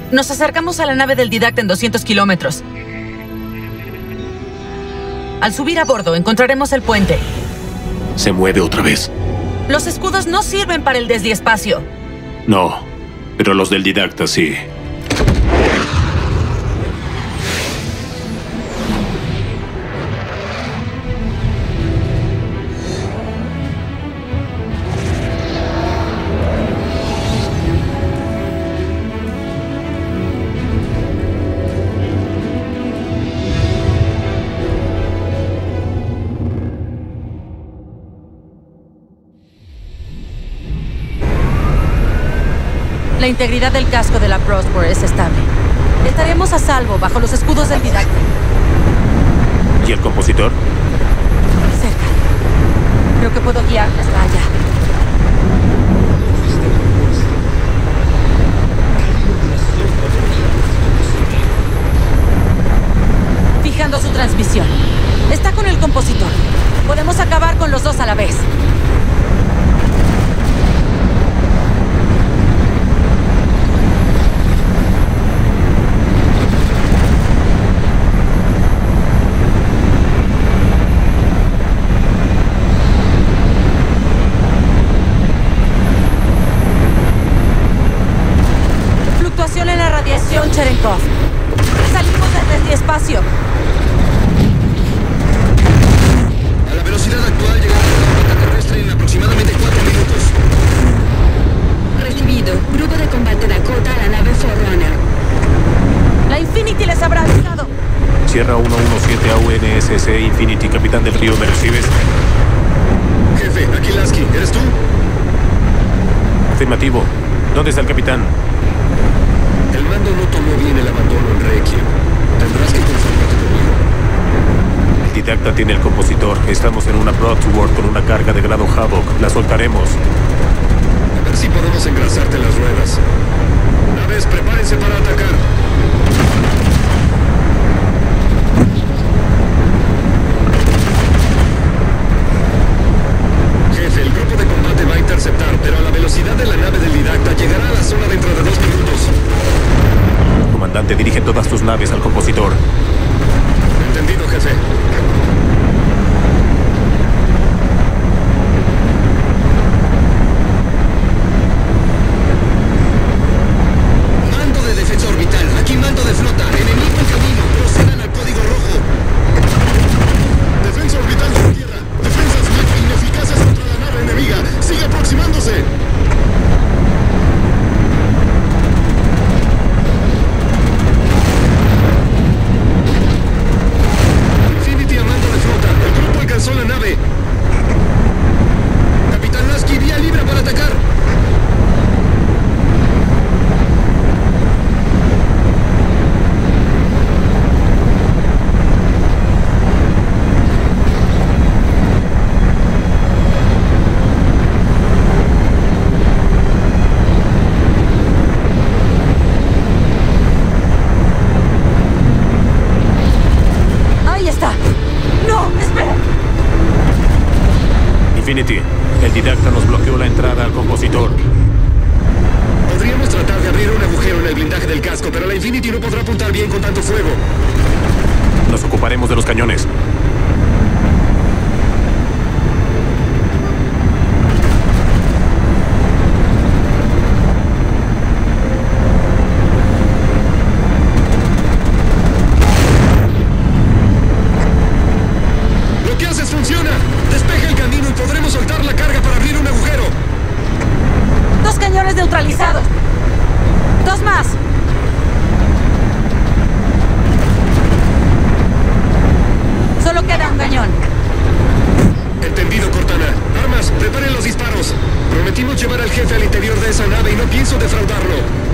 Nos acercamos a la nave del Didacta en 200 kilómetros. Al subir a bordo, encontraremos el puente. Se mueve otra vez. Los escudos no sirven para el desliespacio. No, pero los del Didacta sí. La integridad del casco de la Prosper es estable. Estaremos a salvo bajo los escudos del Didacta. ¿Y el compositor? Cerca. Creo que puedo guiarme hasta allá. Fijando su transmisión. Está con el compositor. Podemos acabar con los dos a la vez. Fluctuación en la radiación Cherenkov. Salimos del desliespacio. A la velocidad actual llegará a la órbita terrestre en aproximadamente 4 minutos. Recibido. Grupo de combate Dakota a la nave Forerunner. La Infinity les habrá avisado. Sierra 117 AUNSS Infinity, capitán del río, ¿me recibes? Jefe, aquí Lasky. ¿Eres tú? Afirmativo. ¿Dónde está el capitán? El mando no tomó bien el abandono en Requiem. Tendrás que conformarte conmigo. El Didacta tiene el compositor. Estamos en una Broadsword con una carga de grado Havoc. La soltaremos. A ver si podemos engrasarte las ruedas. Naves, prepárense para atacar. Jefe, el grupo de combate va a interceptar, pero a la velocidad de la nave del Didacta llegará a la zona dentro de 2 minutos. Comandante, dirige todas tus naves al compositor. Entendido, jefe. Mando de defensa orbital. Aquí mando de flota. Enemigo en camino. Procedan al código rojo. Defensa orbital de la Tierra. Defensas Mach ineficaces contra la nave enemiga. Sigue aproximándose. Infinity a mando de flota. El grupo alcanzó la nave. Capitán Lasky, vía libre para atacar. Ahí está. ¡No! ¡Espera! Infinity, el Didacta nos bloqueó la entrada al compositor. Podríamos tratar de abrir un agujero en el blindaje del casco, pero la Infinity no podrá apuntar bien con tanto fuego. Nos ocuparemos de los cañones. Lo que haces funciona. Despeja el camino y podremos soltar la carga para abrir un agujero. 2 cañones neutralizados. 2 más. Solo queda un cañón. Entendido, Cortana. Armas, preparen los disparos. Prometimos llevar al jefe al interior de esa nave y no pienso defraudarlo.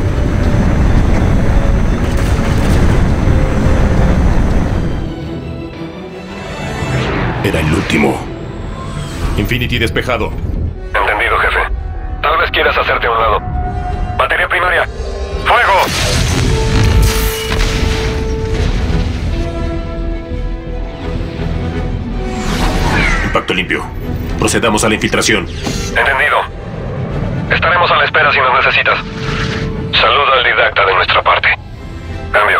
Era el último. Infinity despejado. Entendido, jefe. Tal vez quieras hacerte a un lado. Batería primaria. ¡Fuego! Impacto limpio. Procedamos a la infiltración. Entendido. Estaremos a la espera si nos necesitas. Saluda al Didacta de nuestra parte. Cambio.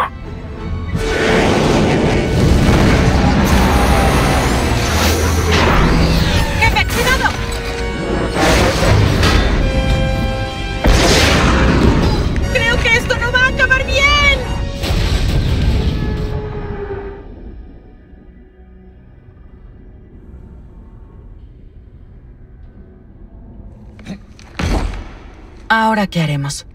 ¡Jefe, cuidado! Creo que esto no va a acabar bien. ¿Ahora qué haremos?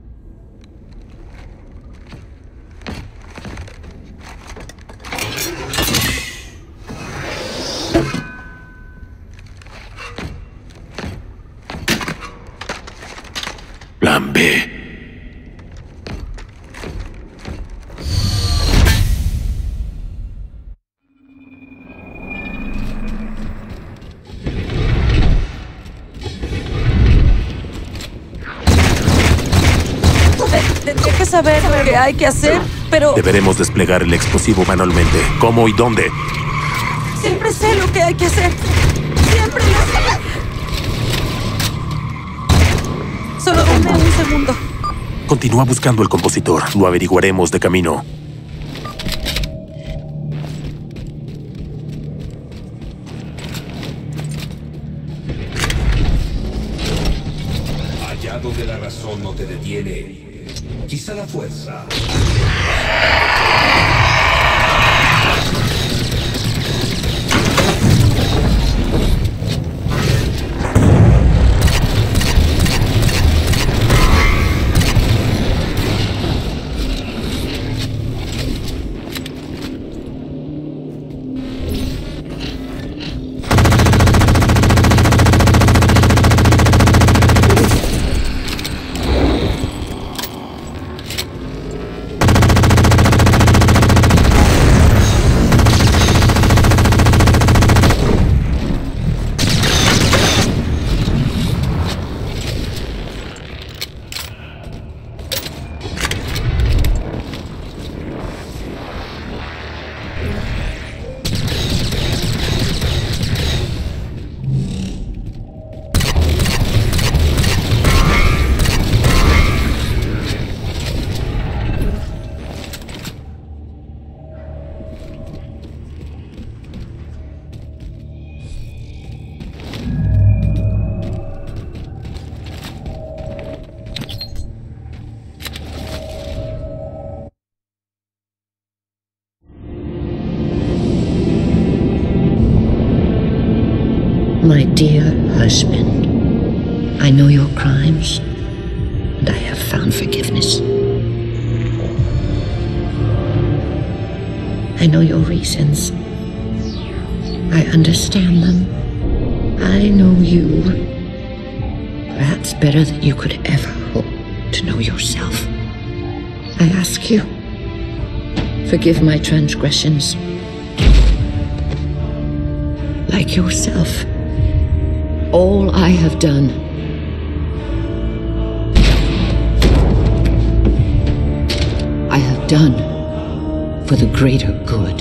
Plan B. Tendría que saber lo que hay que hacer, pero Deberemos desplegar el explosivo manualmente. ¿Cómo y dónde? siempre sé lo que hay que hacer. Siempre lo sé. Solo dame un segundo. Continúa buscando el compositor. Lo averiguaremos de camino. Allá donde la razón no te detiene, quizá la fuerza. My dear husband, I know your crimes, and I have found forgiveness. I know your reasons. I understand them. I know you. Perhaps better than you could ever hope to know yourself. I ask you, forgive my transgressions. Like yourself, all I have done I have done for the greater good.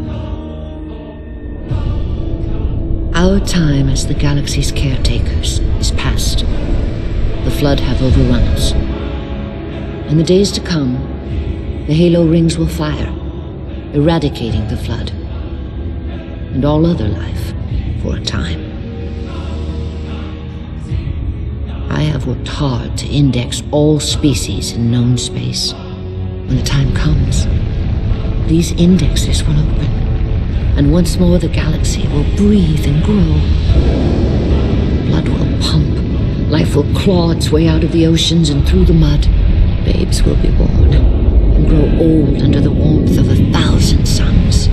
Our time as the galaxy's caretakers is past. The Flood have overrun us. In the days to come, the Halo rings will fire, eradicating the Flood and all other life for a time. I have worked hard to index all species in known space. When the time comes, these indexes will open, and once more the galaxy will breathe and grow. Blood will pump, life will claw its way out of the oceans and through the mud. Babes will be born and grow old under the warmth of 1,000 suns.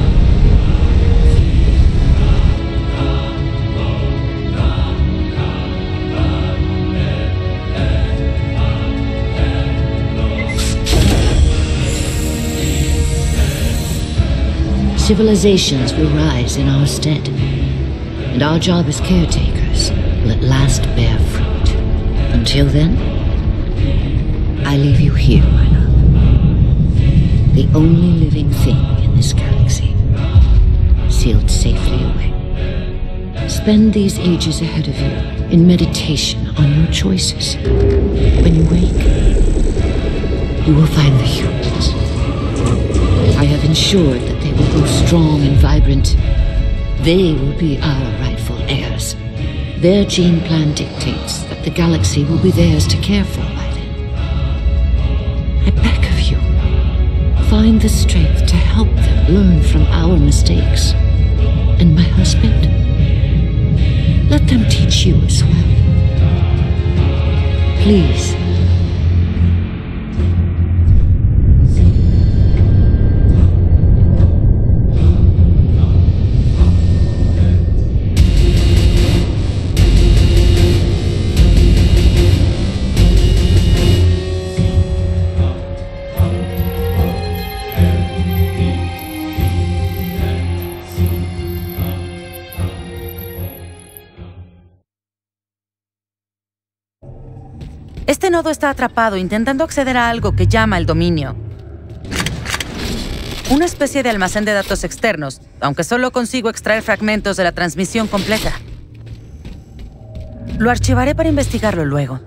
Civilizations will rise in our stead, and our job as caretakers will at last bear fruit. Until then, I leave you here, my love. The only living thing in this galaxy, sealed safely away. Spend these ages ahead of you in meditation on your choices. When you wake, you will find the humans I have ensured that they will grow strong and vibrant. They will be our rightful heirs. Their gene plan dictates that the galaxy will be theirs to care for by then. I beg of you, find the strength to help them learn from our mistakes. And my husband, let them teach you as well. Please. Este nodo está atrapado intentando acceder a algo que llama el dominio. Una especie de almacén de datos externos, aunque solo consigo extraer fragmentos de la transmisión completa. Lo archivaré para investigarlo luego.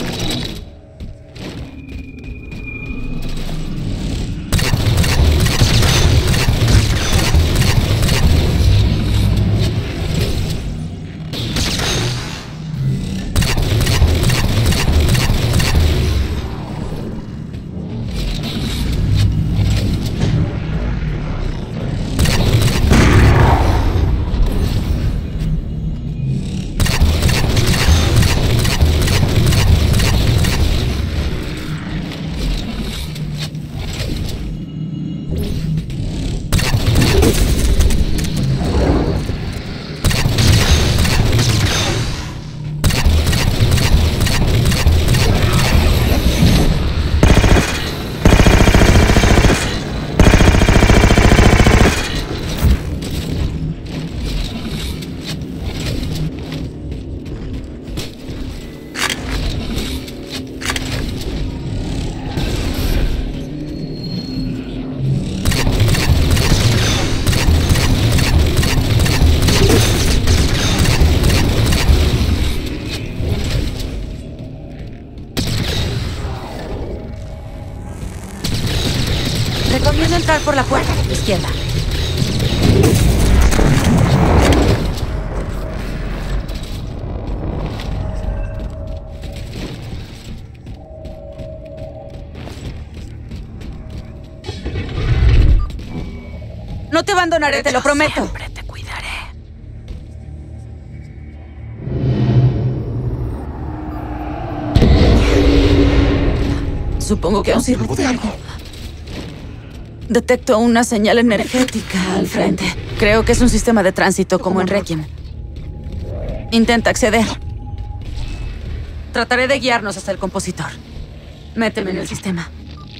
Recomiendo entrar por la puerta de la izquierda. No te abandonaré, te lo prometo. Siempre te cuidaré. Supongo que aún sirve de algo. Detecto una señal energética al frente. Creo que es un sistema de tránsito como en Requiem. Intenta acceder. Trataré de guiarnos hasta el compositor. Méteme en el sistema.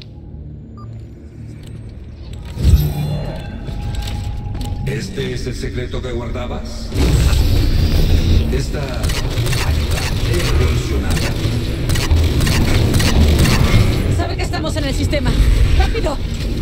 ¿Este es el secreto que guardabas? Esta ayuda evolucionada. Sabe que estamos en el sistema. ¡Rápido!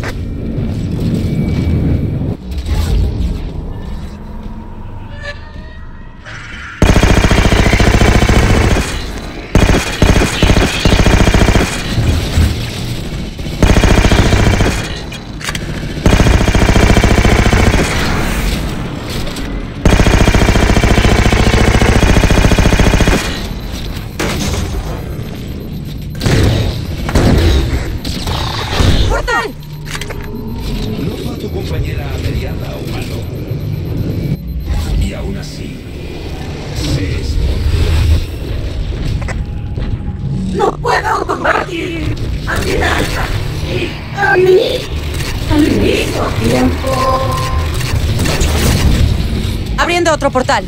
Abriendo otro portal.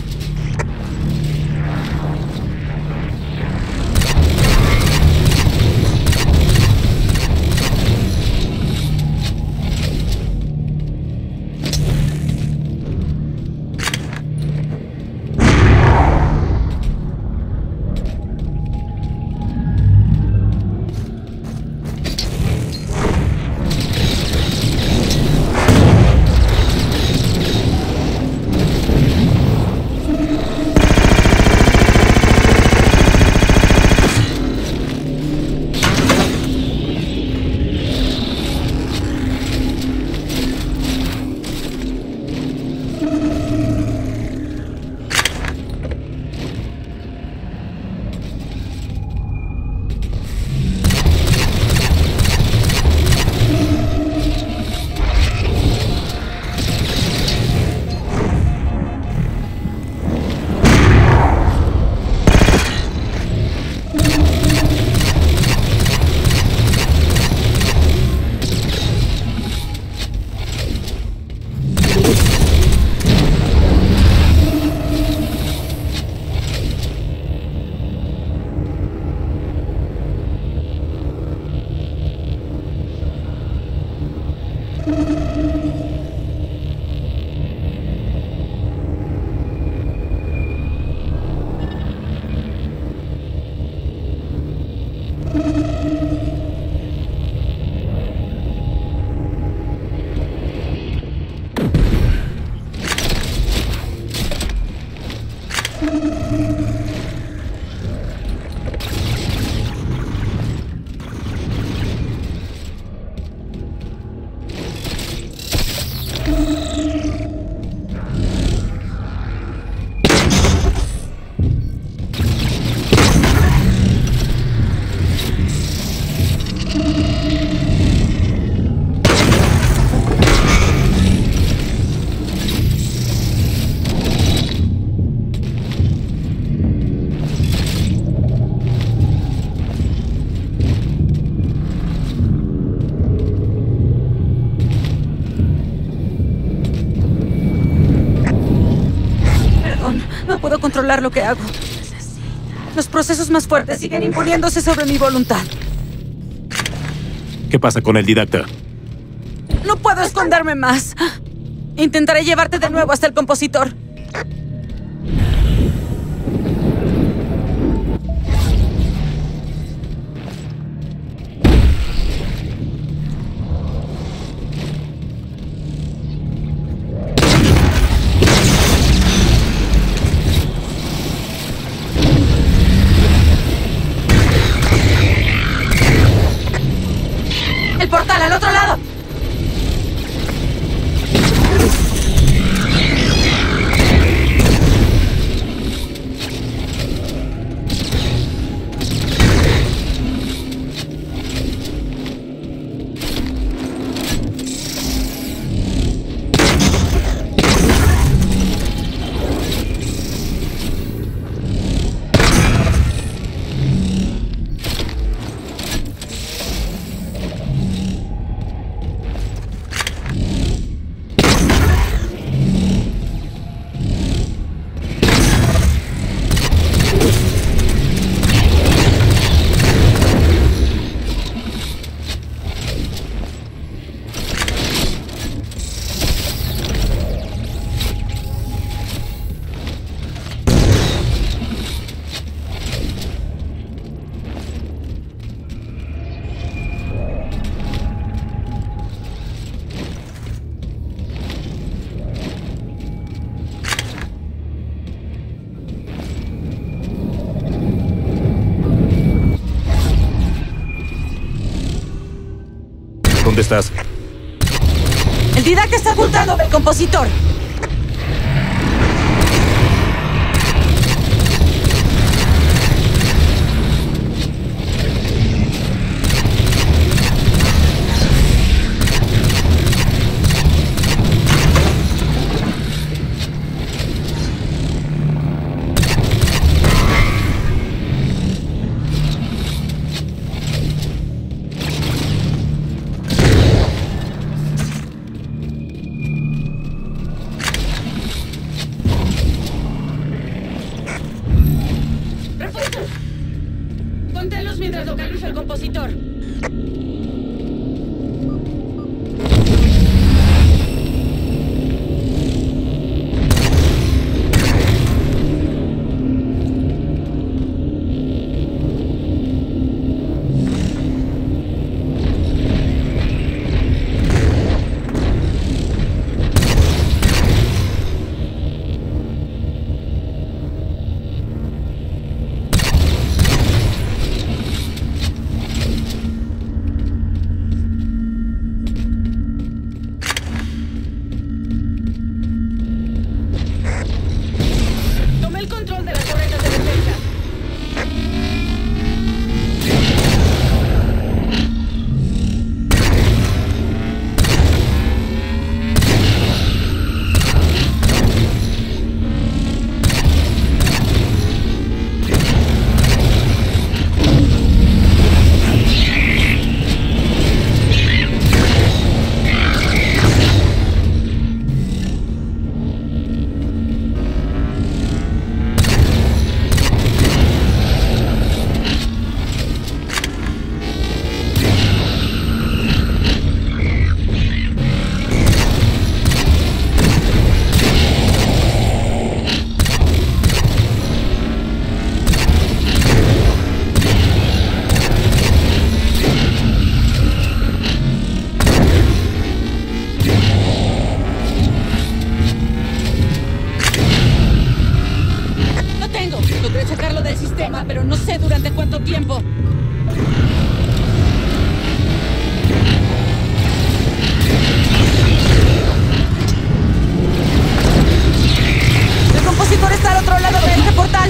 controlar lo que hago. Los procesos más fuertes siguen imponiéndose sobre mi voluntad. ¿Qué pasa con el didacta? No puedo esconderme más. Intentaré llevarte de nuevo hasta el compositor. ¡El portal al otro lado! ¿Dónde estás? El didacta está ocultando del compositor. Conténlos mientras localizo al compositor. Logré sacarlo del sistema, pero no sé durante cuánto tiempo. El compositor está al otro lado de este portal.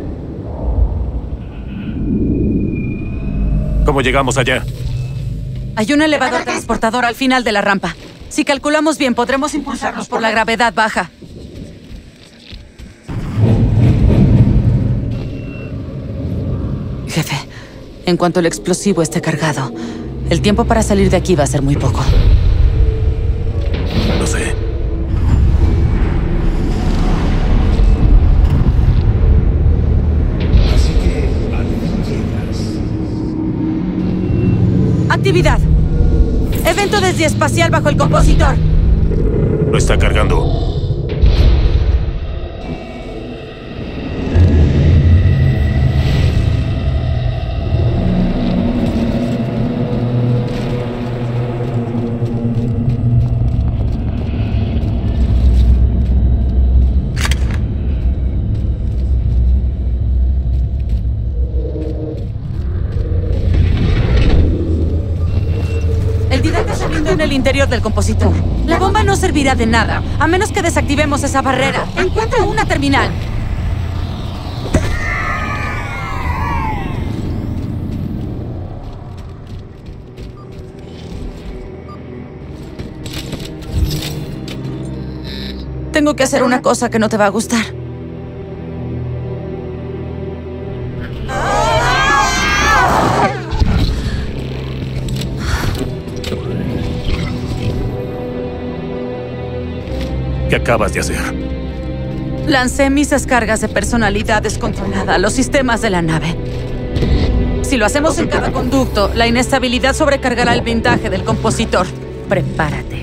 ¿Cómo llegamos allá? Hay un elevador transportador al final de la rampa. Si calculamos bien, podremos impulsarnos por la gravedad baja. Jefe, en cuanto el explosivo esté cargado, el tiempo para salir de aquí va a ser muy poco. Lo sé. Así que al fin llegas. ¡Actividad! Evento desde espacial bajo el compositor. Lo está cargando. En el interior del compositor. La bomba no servirá de nada, a menos que desactivemos esa barrera. Encuentra una terminal. Tengo que hacer una cosa que no te va a gustar. ¿Qué acabas de hacer? Lancé mis descargas de personalidad descontrolada a los sistemas de la nave. Si lo hacemos en cada conducto, la inestabilidad sobrecargará el blindaje del compositor. Prepárate.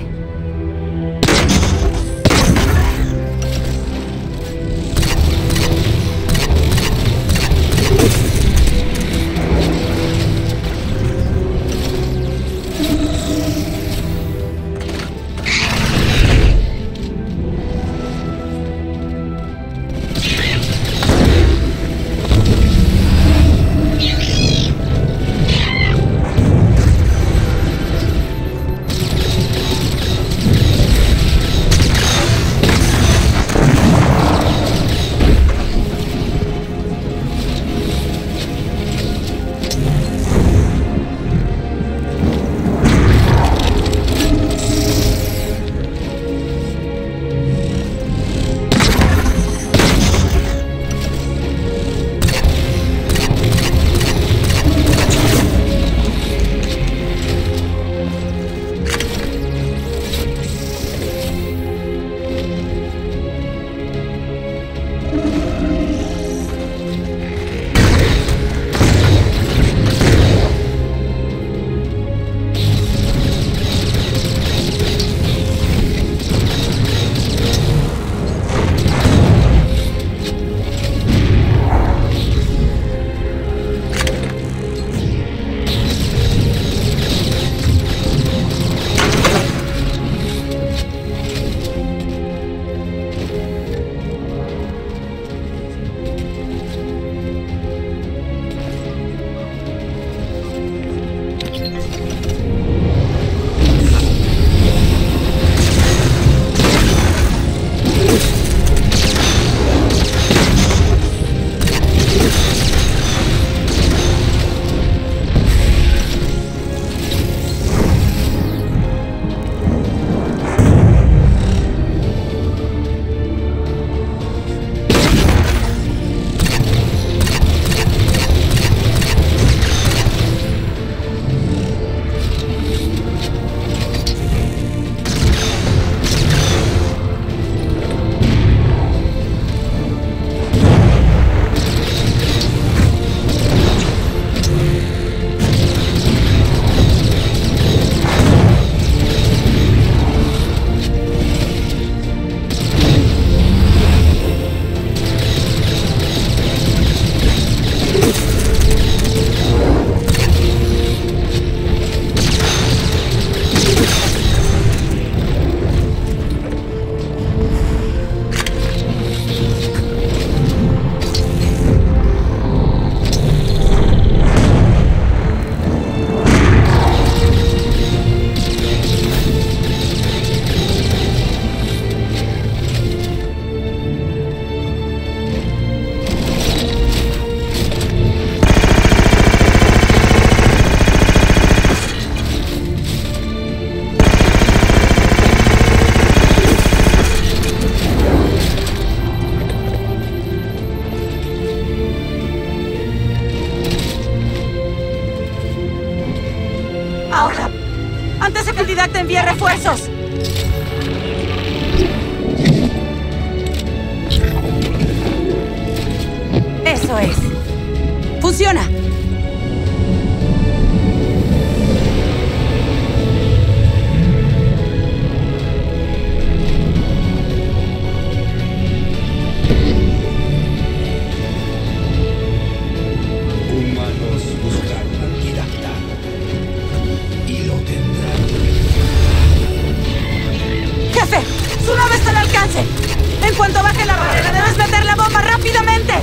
Eso es. ¡Funciona! Humanos buscan Arquidacta. Y lo tendrán. ¡Jefe! ¡Su nave está al alcance! En cuanto baje la barrera, debes meter la bomba rápidamente.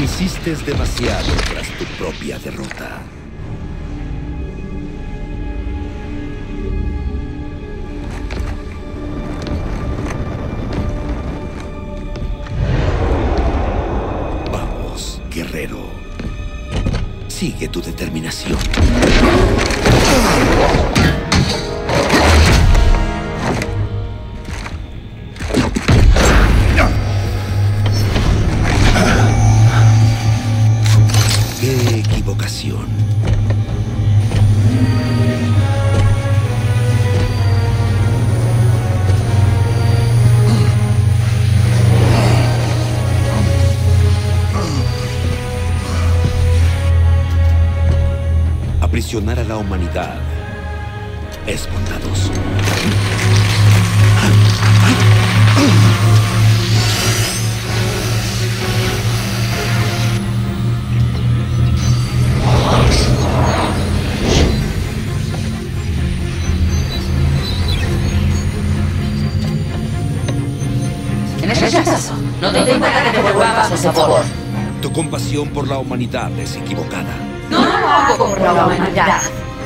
Insistes demasiado tras tu propia derrota. Vamos, guerrero. Sigue tu determinación. ¡Qué equivocación! Aprisionar a la humanidad es bondadoso. En ese caso, no te importa que te devolvamos a favor. Tu compasión por la humanidad es equivocada. No lo hago por la humanidad.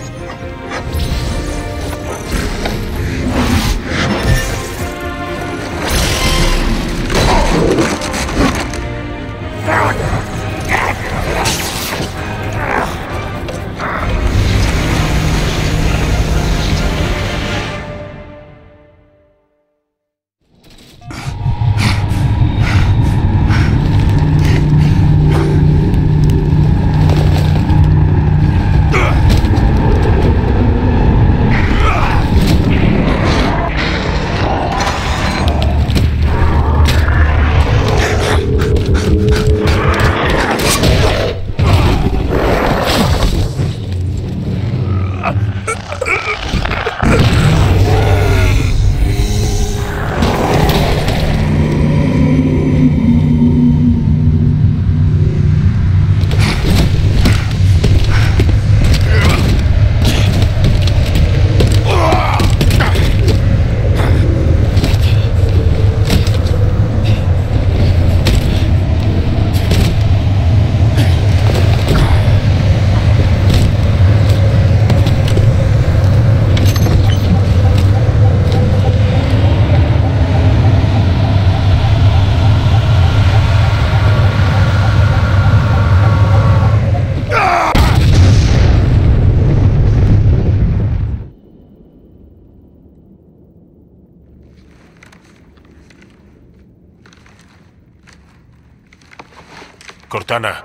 Cortana.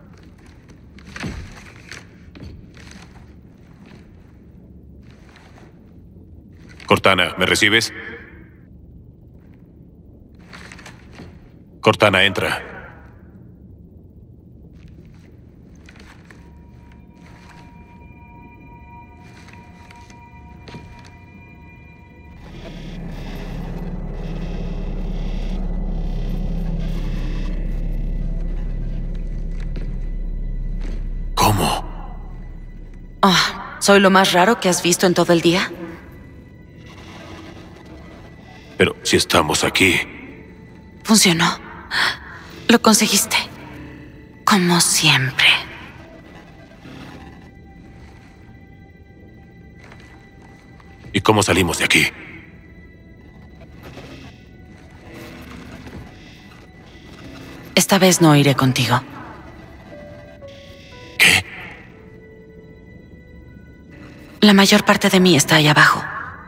Cortana, ¿me recibes? Cortana, entra. ¿Cómo? ¿Soy lo más raro que has visto en todo el día? Pero si estamos aquí. Funcionó. Lo conseguiste. Como siempre. ¿Y cómo salimos de aquí? Esta vez no iré contigo. ¿Qué? La mayor parte de mí está ahí abajo.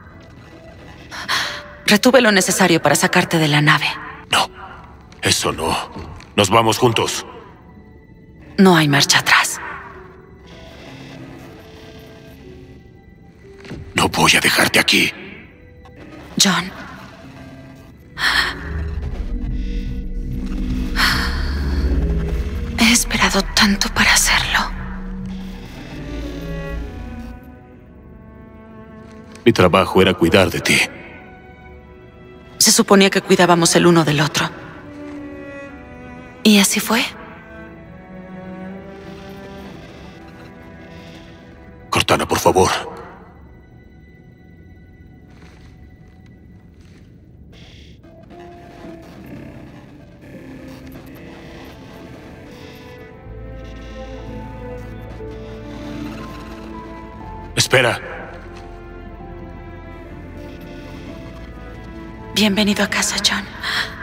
Retuve lo necesario para sacarte de la nave. No, eso no. Nos vamos juntos. No hay marcha atrás. No voy a dejarte aquí. John. He esperado tanto para hacerlo. Mi trabajo era cuidar de ti. Se suponía que cuidábamos el uno del otro. Y así fue. Cortana, por favor. Espera. Bienvenido a casa, John.